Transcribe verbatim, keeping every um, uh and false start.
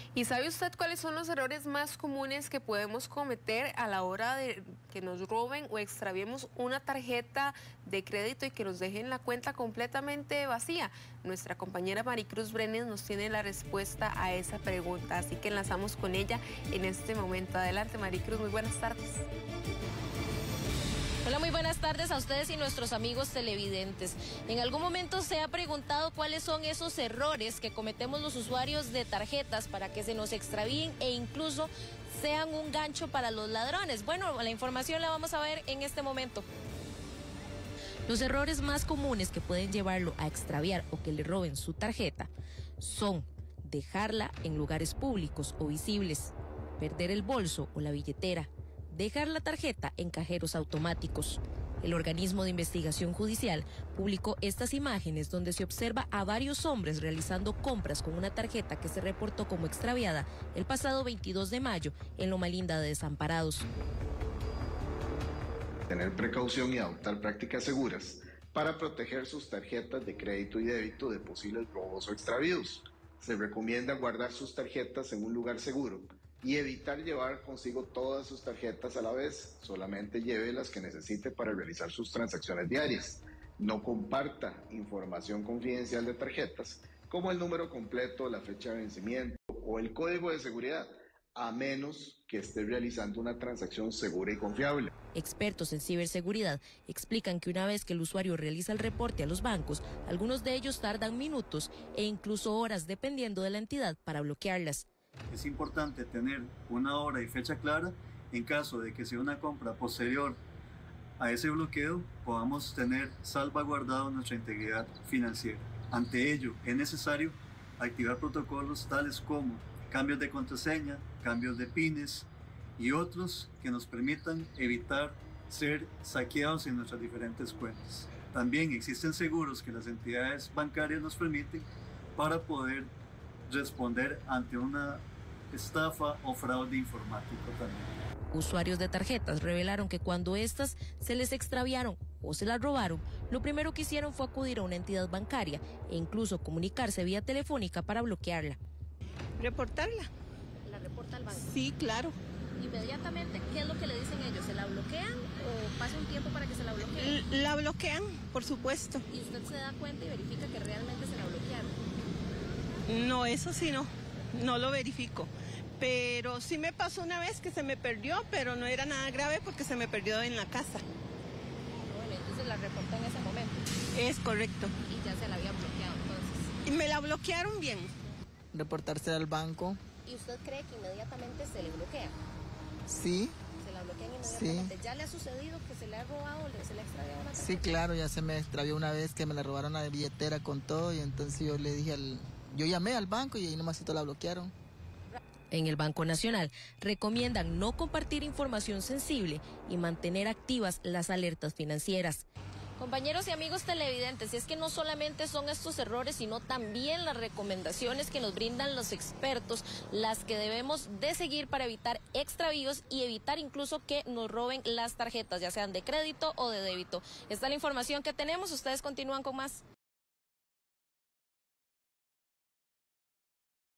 ¿Y sabe usted cuáles son los errores más comunes que podemos cometer a la hora de que nos roben o extraviemos una tarjeta de crédito y que nos dejen la cuenta completamente vacía? Nuestra compañera Maricruz Brenes nos tiene la respuesta a esa pregunta, así que enlazamos con ella en este momento. Adelante, Maricruz, muy buenas tardes. Hola, muy buenas tardes a ustedes y nuestros amigos televidentes. ¿En algún momento se ha preguntado cuáles son esos errores que cometemos los usuarios de tarjetas para que se nos extravíen e incluso sean un gancho para los ladrones? Bueno, la información la vamos a ver en este momento. Los errores más comunes que pueden llevarlo a extraviar o que le roben su tarjeta son dejarla en lugares públicos o visibles, perder el bolso o la billetera, dejar la tarjeta en cajeros automáticos. El organismo de investigación judicial publicó estas imágenes donde se observa a varios hombres realizando compras con una tarjeta que se reportó como extraviada el pasado veintidós de mayo en Loma Linda de Desamparados. Tener precaución y adoptar prácticas seguras para proteger sus tarjetas de crédito y débito de posibles robos o extravíos. Se recomienda guardar sus tarjetas en un lugar seguro y evitar llevar consigo todas sus tarjetas a la vez. Solamente lleve las que necesite para realizar sus transacciones diarias. No comparta información confidencial de tarjetas, como el número completo, la fecha de vencimiento o el código de seguridad, a menos que esté realizando una transacción segura y confiable. Expertos en ciberseguridad explican que una vez que el usuario realiza el reporte a los bancos, algunos de ellos tardan minutos e incluso horas dependiendo de la entidad para bloquearlas. Es importante tener una hora y fecha clara en caso de que sea una compra posterior a ese bloqueo, podamos tener salvaguardado nuestra integridad financiera. Ante ello, es necesario activar protocolos tales como cambios de contraseña, cambios de pines y otros que nos permitan evitar ser saqueados en nuestras diferentes cuentas. También existen seguros que las entidades bancarias nos permiten para poder responder ante una estafa o fraude informático también. Usuarios de tarjetas revelaron que cuando estas se les extraviaron o se las robaron, lo primero que hicieron fue acudir a una entidad bancaria e incluso comunicarse vía telefónica para bloquearla. Reportarla. ¿La reporta al banco? Sí, claro. Inmediatamente, ¿qué es lo que le dicen ellos? ¿Se la bloquean o pasa un tiempo para que se la bloqueen? La bloquean, por supuesto. ¿Y usted se da cuenta y verifica que realmente se la bloquearon? No, eso sí no, no lo verifico. Pero sí me pasó una vez que se me perdió, pero no era nada grave porque se me perdió en la casa. Bueno, entonces la reportó en ese momento. Es correcto. Y ya se la había bloqueado entonces. Y me la bloquearon bien. Reportarse al banco. ¿Y usted cree que inmediatamente se le bloquea? Sí. ¿Se la bloquean inmediatamente? Sí. ¿Ya le ha sucedido que se le ha robado o se le ha extraviado una tarjeta? Sí, claro, ya se me extravió una vez que me la robaron la billetera con todo y entonces yo le dije al... Yo llamé al banco y ahí nomasito la bloquearon. En el Banco Nacional recomiendan no compartir información sensible y mantener activas las alertas financieras. Compañeros y amigos televidentes, y es que no solamente son estos errores, sino también las recomendaciones que nos brindan los expertos, las que debemos de seguir para evitar extravíos y evitar incluso que nos roben las tarjetas, ya sean de crédito o de débito. Esta es la información que tenemos, ustedes continúan con más.